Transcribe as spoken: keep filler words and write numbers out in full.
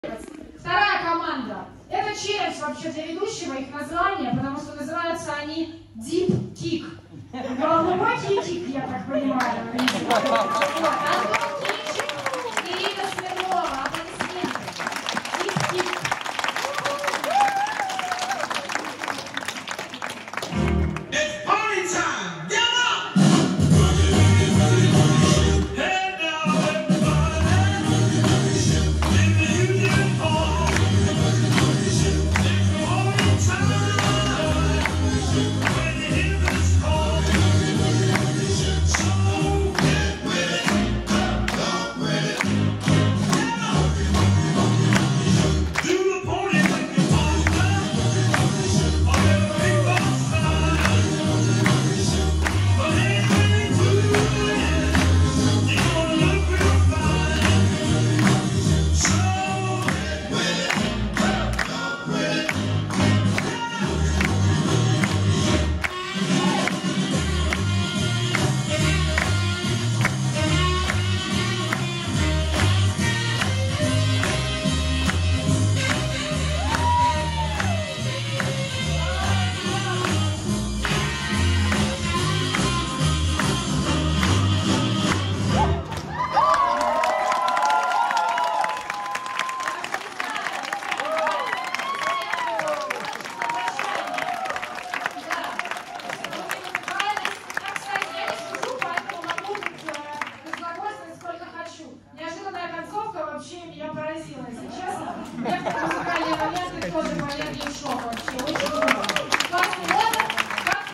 Вторая команда. Это челлендж вообще для ведущего, их название, потому что называются они Deep Kick. Глубокий кик, я так понимаю.